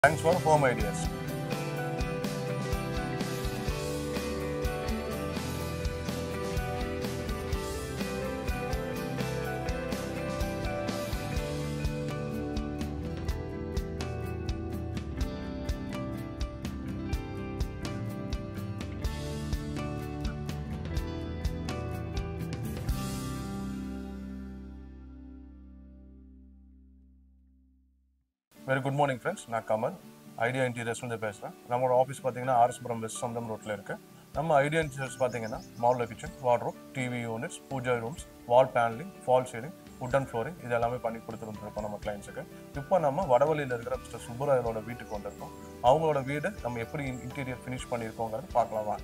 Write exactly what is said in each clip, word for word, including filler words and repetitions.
Thanks for home ideas. Very good morning friends. நான் Kamal idea இன்டீரியர்ஸ்ல இருந்து பேசுறேன். நம்மளோட ஆபீஸ் பாத்தீங்கன்னா ஆர்எஸ்புரம் வெஸ்ட் சந்தம் ரோட்ல இருக்கு. நம்ம ஐடியா இன்டீரியர்ஸ் பாத்தீங்கன்னா modular kitchen, wardrobe, TV units, puja rooms, wall panelling, fall ceiling, wooden flooring இது எல்லாமே பண்ணி கொடுத்துருக்கோம் நம்ம கிளைண்ட்ஸுக்கு. இப்போ நம்ம வடவள்ளியில் இருக்கிற மிஸ்டர் சுப்புராயரோட வீட்டுக்கு வந்திருக்கோம். அவங்களோட வீடு நம்ம எப்படி இன்டீரியர் ஃபினிஷ் பண்ணியிருக்கோங்கிறது பார்க்கலாம் வாங்க.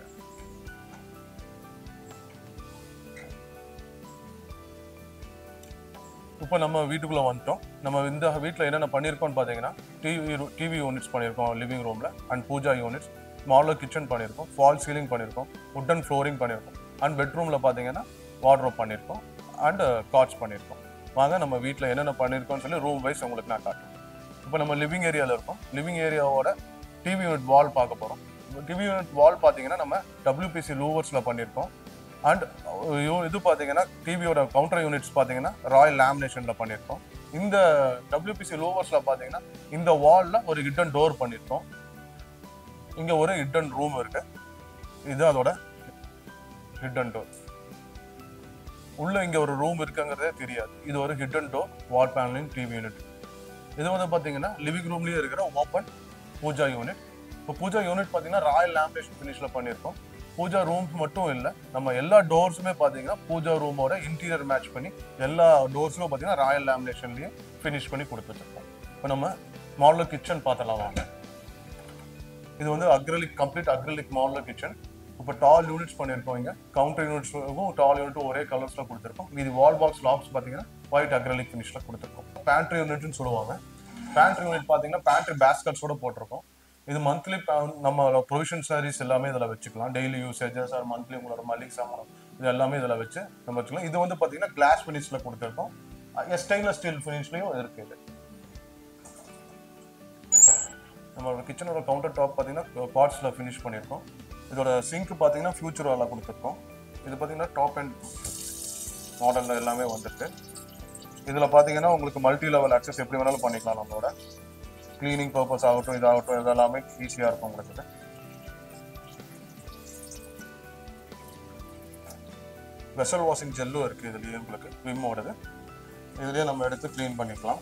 இப்போ நம்ம வீட்டுக்குள்ளே வந்துட்டோம். நம்ம இந்த வீட்டில் என்னென்ன பண்ணியிருக்கோம்னு பார்த்தீங்கன்னா டிவி டிவி யூனிட்ஸ் பண்ணியிருக்கோம் லிவிங் ரூமில், and puja units, modular kitchen பண்ணியிருக்கோம், ஃபால் சீலிங் பண்ணியிருக்கோம், வுடன் ஃப்ளோரிங் பண்ணியிருக்கோம், அண்ட் பெட்ரூமில் பார்த்தீங்கன்னா வார்ட்ரோப் பண்ணியிருக்கோம், அண்ட் காட்ஸ் பண்ணியிருக்கோம். வாங்க நம்ம வீட்டில் என்னென்ன பண்ணியிருக்கோம்னு சொல்லி ரூம் வைஸ் உங்களுக்கு நான் காட்டுறேன். இப்போ நம்ம லிவிங் ஏரியாவில் இருக்கோம். லிவிங் ஏரியாவோட டிவி யூனிட் வால் பார்க்க போகிறோம். டிவி யூனிட் வால் பார்த்தீங்கன்னா நம்ம டபிள்யூபிசி லூவர்ஸில் பண்ணியிருக்கோம். அண்ட் இது பார்த்தீங்கன்னா டிவியோட கவுண்டர் யூனிட்ஸ் பார்த்தீங்கன்னா ராயல் லேமினேஷனில் பண்ணியிருக்கோம். இந்த டபிள்யூபிசி லோவர்ஸில் பார்த்தீங்கன்னா இந்த வாலில் ஒரு ஹிட்டன் டோர் பண்ணியிருக்கோம். இங்கே ஒரு ஹிட்டன் ரூம் இருக்கு. இது அதோட ஹிட்டன் டோர். உள்ள இங்கே ஒரு ரூம் இருக்குங்கிறதே தெரியாது. இது ஒரு hidden door wall panelling TV unit. இது வந்து பார்த்தீங்கன்னா லிவிங் ரூம்லேயே இருக்கிற ஓப்பன் பூஜா யூனிட். இப்போ பூஜா யூனிட் பார்த்தீங்கன்னா ராயல் லேமினேஷன் ஃபினிஷில் பண்ணியிருக்கோம். பூஜா ரூம்ஸ் மட்டும் இல்லை, நம்ம எல்லா டோர்ஸுமே பார்த்தீங்கன்னா பூஜா ரூமோட இன்டீரியர் மேட்ச் பண்ணி எல்லா டோர்ஸுமே பார்த்தீங்கன்னா ராயல் லேமினேஷன்லேயே ஃபினிஷ் பண்ணி கொடுத்துருக்கோம். இப்போ நம்ம மாடுலர் கிச்சன் பார்த்தலாம் வாங்க. இது வந்து acrylic complete acrylic modular kitchen. இப்போ டால் யூனிட்ஸ் பண்ணியிருக்கோம். இங்கே கவுண்டர் யூனிட்ஸுக்கும் டால் யூனிட்டும் ஒரே கலர்ஸில் கொடுத்துருக்கோம். இது வால் பாக்ஸ் லாக்ஸ் பார்த்தீங்கன்னா ஒயிட் அக்ரிலிக் ஃபினிஷில் கொடுத்துருக்கோம். பேண்ட்ரி யூனிட்னு சொல்லுவாங்க. பேண்ட்ரி யூனிட் பார்த்தீங்கன்னா பேண்ட்ரி பேஸ்கட்ஸோட போட்டிருக்கோம். இது மந்த்லி நம்ம ப்ரொவிஷன் சாரீஸ் எல்லாமே இதில் வச்சுக்கலாம். டெய்லி யூசேஜஸ் ஆர் மந்த்லி உங்களோட மல்லிகை சாமான் இது எல்லாமே இதில் வச்சு நம்ம வச்சுக்கலாம். இது வந்து பார்த்தீங்கன்னா கிளாஸ் ஃபினிஷில் கொடுத்துருக்கோம். ஸ்டெயின்லெஸ் ஸ்டீல் ஃபினிஷ்லையும் இருக்குது. நம்மளோட கிச்சனோட கவுண்டர் டாப் பார்த்தீங்கன்னா பார்ட்ஸில் ஃபினிஷ் பண்ணியிருக்கோம். இதோட சிங்க் பார்த்தீங்கன்னா ஃபியூச்சர் வாலாக கொடுத்துருக்கோம். இது பார்த்தீங்கன்னா டாப் அண்ட் மாடலில் எல்லாமே வந்துருக்கு. இதில் பார்த்தீங்கன்னா உங்களுக்கு மல்டி லெவல் ஆக்சஸ் எப்படி வேணாலும் பண்ணிக்கலாம். நம்மளோட கிளீனிங் பர்பஸ் ஆகட்டும் இதாகட்டும் இதெல்லாமே ஈஸியாக இருக்கும் உங்களுக்கு. வெசல் வாஷிங் ஜெல்லும் இருக்குது இதுலேயே உங்களுக்கு விம்மோடது. இதுலேயே நம்ம எடுத்து க்ளீன் பண்ணிக்கலாம்.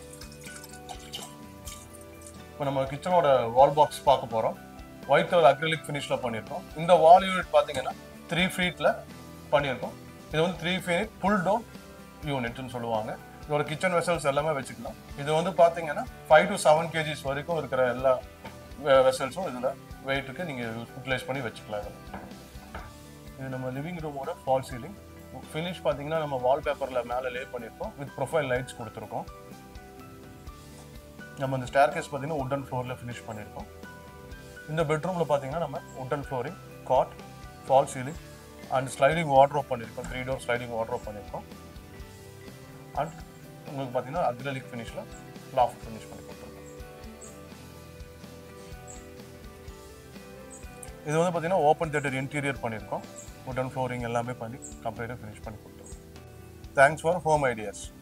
இப்போ நம்ம கிச்சனோட வால் பாக்ஸ் பார்க்க போகிறோம். ஒயிட் கலர் அக்ரிலிக் ஃபினிஷில் பண்ணியிருக்கோம். இந்த வால் யூனிட் பார்த்தீங்கன்னா த்ரீ ஃபீட்டில் பண்ணியிருக்கோம். இது வந்து த்ரீ ஃபீட் புல் டவுன் யூனிட்னு சொல்லுவாங்க. இதோட கிச்சன் வெசல்ஸ் எல்லாமே வச்சுக்கலாம். இது வந்து பார்த்தீங்கன்னா ஃபைவ் டு செவன் கேஜிஸ் வரைக்கும் இருக்கிற எல்லா வெசல்ஸும் இதில் வெயிட்டுக்கு நீங்கள் யூட்டிலைஸ் பண்ணி வச்சுக்கலாம். இதில் இது நம்ம லிவிங் ரூமோட ஃபால் சீலிங் ஃபினிஷ் பார்த்தீங்கன்னா நம்ம வால்பேப்பரில் மேலே லே பண்ணியிருக்கோம். வித் ப்ரொஃபைல் லைட்ஸ் கொடுத்துருக்கோம். நம்ம இந்த ஸ்டேர் கேஸ் பார்த்தீங்கன்னா வுடன் ஃப்ளோரில் ஃபினிஷ் பண்ணியிருக்கோம். இந்த பெட்ரூமில் பார்த்தீங்கன்னா நம்ம wooden flooring, cot, fall ceiling and sliding wardrobe பண்ணியிருக்கோம். த்ரீ டோர் ஸ்லைடிங் வார்ட்ரோப் பண்ணியிருக்கோம். அண்ட் உங்களுக்கு பார்த்தீங்கன்னா அக்ரிலிக் ஃபினிஷில் லாஃப்ட் ஃபினிஷ் பண்ணி கொடுத்துருக்கோம். இது வந்து பார்த்தீங்கன்னா ஓப்பன் தியேட்டர் இன்டீரியர் பண்ணியிருக்கோம். வுடன் ஃப்ளோரிங் எல்லாமே பண்ணி கம்ப்ளீட்டாக ஃபினிஷ் பண்ணி கொடுத்துருக்கோம். Thanks for home ideas.